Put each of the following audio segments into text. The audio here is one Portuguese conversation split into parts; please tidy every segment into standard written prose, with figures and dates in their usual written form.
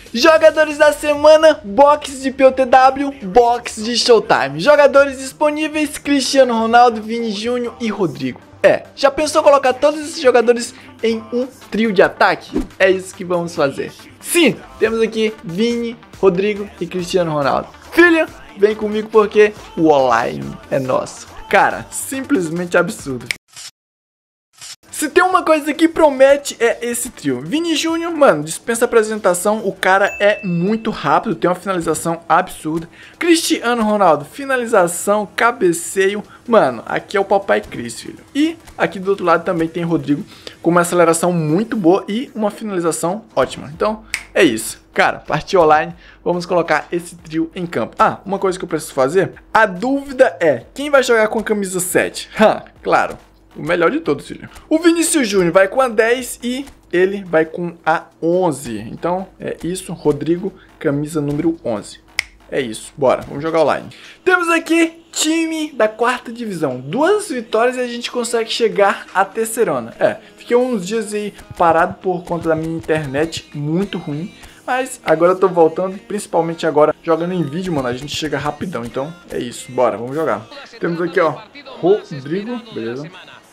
Jogadores da semana, box de POTW, box de Showtime. Jogadores disponíveis, Cristiano Ronaldo, Vini Júnior e Rodrigo. Já pensou colocar todos esses jogadores em um trio de ataque? É isso que vamos fazer. Sim, temos aqui Vini, Rodrigo e Cristiano Ronaldo. Filha, vem comigo porque o online é nosso. Cara, simplesmente absurdo. Se tem uma coisa que promete é esse trio. Vini Júnior, mano, dispensa apresentação, o cara é muito rápido, tem uma finalização absurda. Cristiano Ronaldo, finalização, cabeceio, mano, aqui é o papai Cris, filho. E aqui do outro lado também tem Rodrigo, com uma aceleração muito boa e uma finalização ótima. Então, é isso. Cara, partiu online, vamos colocar esse trio em campo. Ah, uma coisa que eu preciso fazer, a dúvida é, quem vai jogar com a camisa 7? Claro. O melhor de todos, filho. O Vinícius Júnior vai com a 10 e ele vai com a 11. Então, é isso. Rodrigo, camisa número 11. É isso. Bora, vamos jogar online. Temos aqui time da 4ª divisão. 2 vitórias e a gente consegue chegar à terceirona. Fiquei uns dias aí parado por conta da minha internet muito ruim. Mas agora eu tô voltando, principalmente agora jogando em vídeo, mano. A gente chega rapidão. Então, é isso. Bora, vamos jogar. Temos aqui, ó, Rodrigo. Beleza.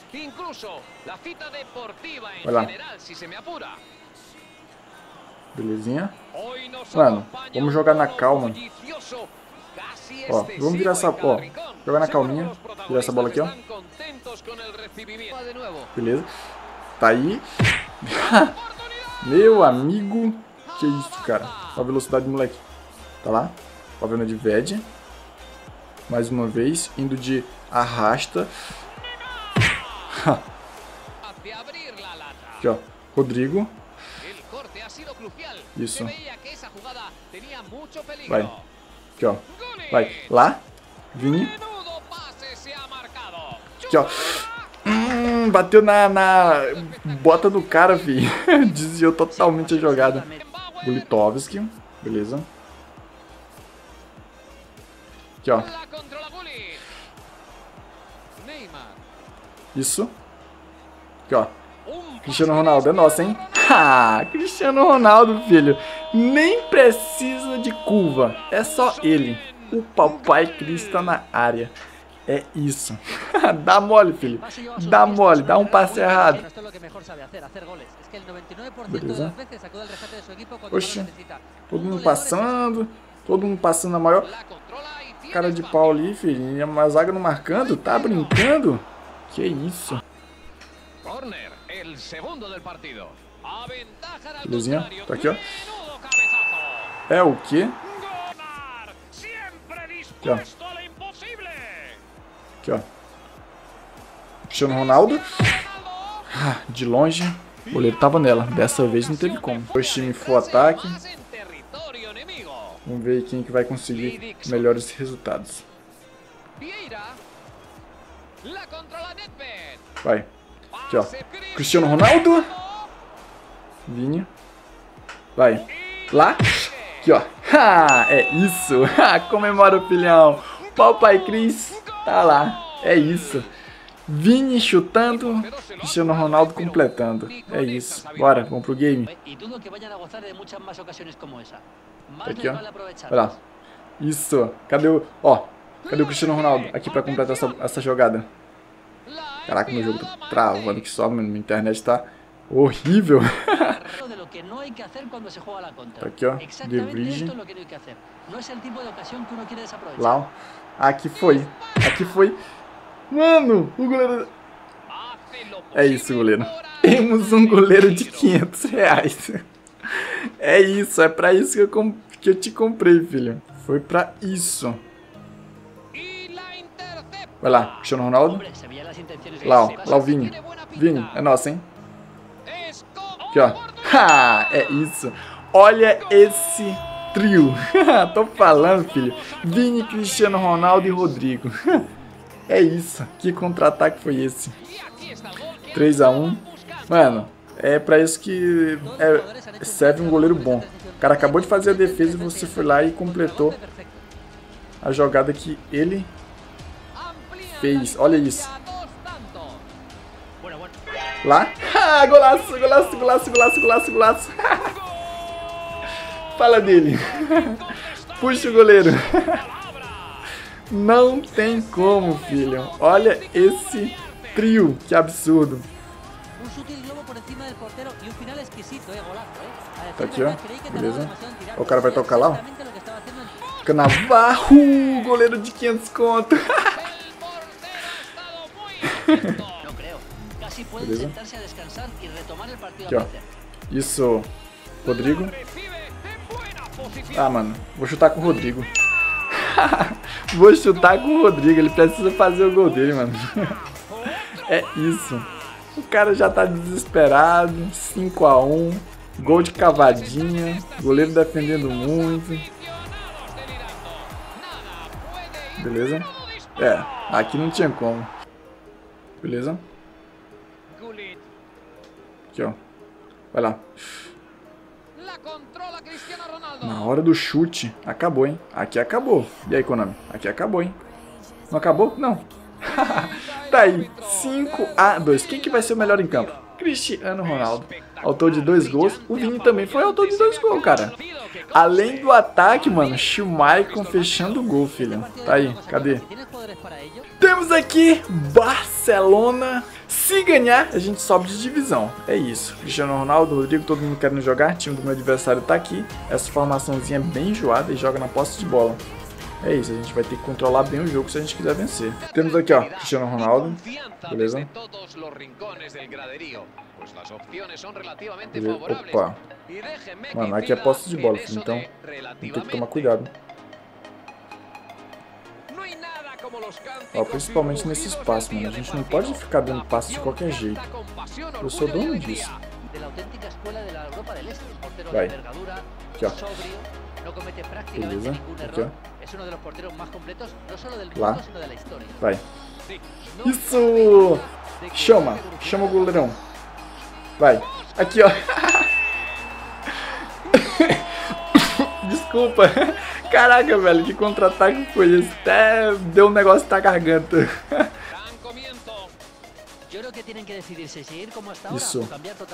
Vai lá. Belezinha. Mano, vamos jogar na calma. Ó, vamos virar essa... Ó, jogar na calminha. Virar essa bola aqui, ó. Beleza. Tá aí. Meu amigo. Que isso, cara. Olha a velocidade do moleque. Tá lá. Ó a venda de Ved. Mais uma vez. Indo de arrasta. Aqui, ó, Rodrigo. Isso. Vai. Aqui, ó. Vai. Lá. Vini. Aqui, ó. Bateu na bota do cara, fi. Desviou totalmente a jogada. Bulitovski. Beleza. Aqui, ó. Isso. Aqui, ó. Cristiano Ronaldo é nosso, hein? Cristiano Ronaldo, filho. Nem precisa de curva. É só ele. O papai Cris tá na área. É isso. Dá mole, filho. Dá mole. Dá um passe errado. Beleza. Oxe. Todo mundo passando. Todo mundo passando a maior cara de pau ali, filho. E a zaga não marcando. Tá brincando? Que isso? Belezinha, tá aqui, ó. É o quê? Aqui, ó. Aqui, ó. Cristiano Ronaldo. De longe, o goleiro tava nela. Dessa vez não teve como. Dois times full ataque. Vamos ver quem que vai conseguir melhores resultados. Vai. Aqui, ó. Cristiano Ronaldo. Vini. Vai. Lá. Aqui, ó. É isso. Comemora o filhão. Papai Cris tá lá. É isso. Vini chutando. Cristiano Ronaldo completando. É isso. Bora, vamos pro game. Tá aqui, ó. Vai lá. Isso. Cadê o... Ó. Cadê o Cristiano Ronaldo? Aqui pra completar essa jogada. Caraca, meu jogo tá travando que só, minha internet tá horrível. Tá aqui, ó, De Vrij. Lá, ó. Aqui foi. Aqui foi. Mano, o goleiro... É isso, goleiro. Temos um goleiro de R$500. É isso, é pra isso que eu te comprei, filho. Foi pra isso. Vai lá, Cristiano Ronaldo. Lá, ó. Lá o Vini. Vini, é nosso, hein? Aqui, ó. É isso. Olha esse trio. Tô falando, filho. Vini, Cristiano Ronaldo e Rodrigo. É isso. Que contra-ataque foi esse? 3-1. Mano, é pra isso que serve um goleiro bom. O cara acabou de fazer a defesa e você foi lá e completou a jogada que ele fez. Olha isso. Lá. Golaço, golaço, golaço, golaço, golaço, golaço. Fala dele. Puxa o goleiro. Não tem como, filho. Olha esse trio. Que absurdo. Tá aqui, ó. Beleza. O cara vai tocar lá, ó. Canavarro. Goleiro de 500 conto. Beleza. Aqui, ó. Isso. Rodrigo. Ah, mano. Vou chutar com o Rodrigo. Vou chutar com o Rodrigo. Ele precisa fazer o gol dele, mano. É isso. O cara já tá desesperado. 5 a 1. Gol de cavadinha. Goleiro defendendo muito. Beleza? É. Aqui não tinha como. Beleza? Aqui, ó. Vai lá. Na hora do chute. Acabou, hein? Aqui acabou. E aí, Konami? Aqui acabou, hein? Não acabou? Não. Tá aí. 5 a 2. Quem que vai ser o melhor em campo? Cristiano Ronaldo. Autor de 2 gols. O Vini também foi autor de 2 gols, cara. Além do ataque, mano, Schumacher fechando o gol, filho. Tá aí. Cadê? Temos aqui Barcelona. Se ganhar, a gente sobe de divisão. É isso. Cristiano Ronaldo, Rodrigo, todo mundo querendo jogar. O time do meu adversário tá aqui. Essa formaçãozinha é bem enjoada e joga na posse de bola. É isso, a gente vai ter que controlar bem o jogo se a gente quiser vencer. Temos aqui, ó, Cristiano Ronaldo. Beleza? Beleza. Opa. Mano, aqui é posse de bola, filho, então tem que tomar cuidado. Ó, principalmente nesse espaço, mano. A gente não pode ficar dando passe de qualquer jeito. Eu sou dono disso. Vai. Aqui, ó. Beleza. Aqui, ó. Lá. Vai. Isso! Chama. Chama o goleirão. Vai. Aqui, ó. Desculpa. Caraca, velho. Que contra-ataque foi esse? Até deu um negócio na garganta. Isso.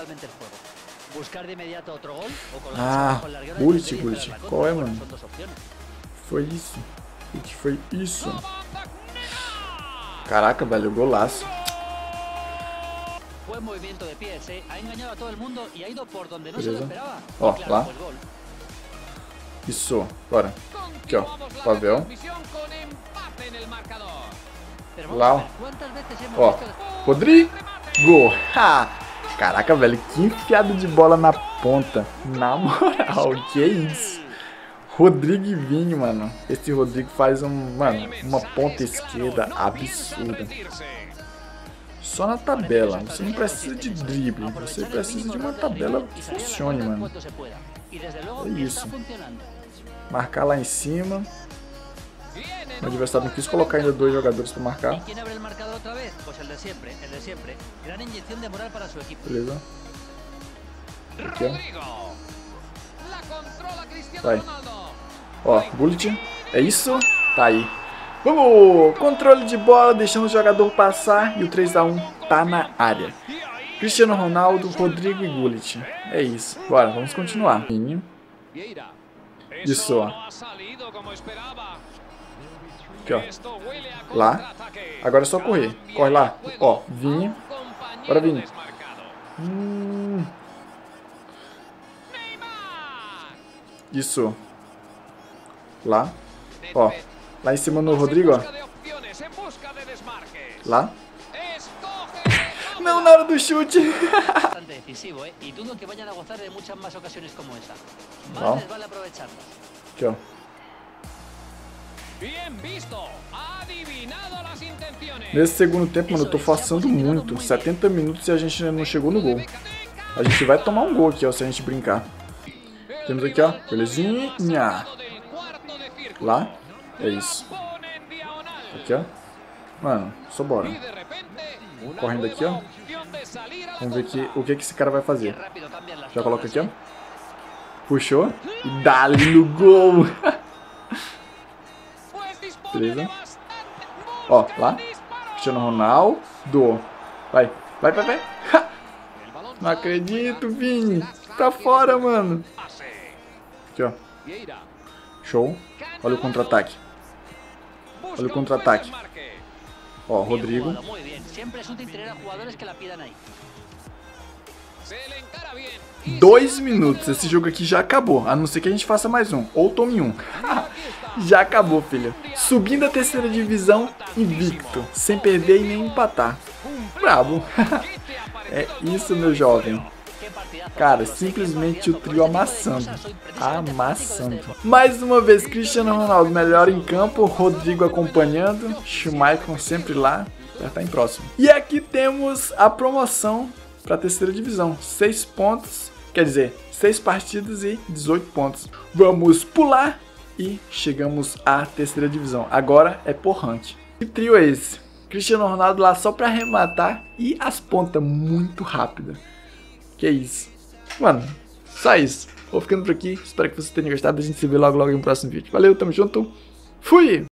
Ah, Gullit. Qual é, mano? Foi isso. O que foi isso? Caraca, velho, golaço. Beleza. Ó, lá. Isso, bora. Aqui, ó. Pavel. Lá, ó. Ó. Rodrigo. Ha! Caraca, velho, que enfiado de bola na ponta. Na moral, que isso? Rodrigo e Vini, mano. Esse Rodrigo faz uma ponta esquerda absurda. Só na tabela. Você não precisa de drible. Você precisa de uma tabela que funcione, mano. É isso. Marcar lá em cima. O adversário não quis colocar ainda 2 jogadores para marcar. Beleza. Aqui, ó. Vai. Ó, Gullit. É isso? Tá aí. Vamos! Controle de bola, deixando o jogador passar. E o 3 a 1 tá na área. Cristiano Ronaldo, Rodrigo e Gullit. É isso. Bora, vamos continuar. Isso, ó. Aqui, ó. Lá. Agora é só correr. Corre lá. Ó, Vini. Bora, Vini. Isso. Lá. Ó. Lá em cima no Rodrigo, ó. Lá. Não, na hora do chute. Ó. Aqui, ó. Nesse segundo tempo, mano, eu tô forçando muito. 70 minutos e a gente ainda não chegou no gol. A gente vai tomar um gol aqui, ó, se a gente brincar. Temos aqui, ó. Belezinha. Lá. É isso. Aqui, ó. Mano, só bora. Correndo aqui, ó. Vamos ver o que esse cara vai fazer. Já coloca aqui, ó. Puxou. E dá-lhe no gol. Beleza. Ó, lá. Cristiano Ronaldo. Vai. Não acredito, Vini. Pra fora, mano. Aqui, ó. Show. Olha o contra-ataque. Olha o contra-ataque. Ó, Rodrigo. 2 minutos. Esse jogo aqui já acabou. A não ser que a gente faça mais um. Ou tome um. Já acabou, filho. Subindo a terceira divisão, invicto. Sem perder e nem empatar. Bravo. É isso, meu jovem. Cara, simplesmente o trio amassando. Amassando. Mais uma vez, Cristiano Ronaldo melhor em campo. Rodrigo acompanhando. Schumacher sempre lá. Já tá em próximo. E aqui temos a promoção para a terceira divisão. 6 pontos. Quer dizer, 6 partidas e 18 pontos. Vamos pular e chegamos à terceira divisão. Agora é por rank. Que trio é esse? Cristiano Ronaldo lá só para arrematar e as pontas muito rápidas. Que isso. Mano, só isso. Vou ficando por aqui. Espero que você tenha gostado. A gente se vê logo em um próximo vídeo. Valeu, tamo junto. Fui!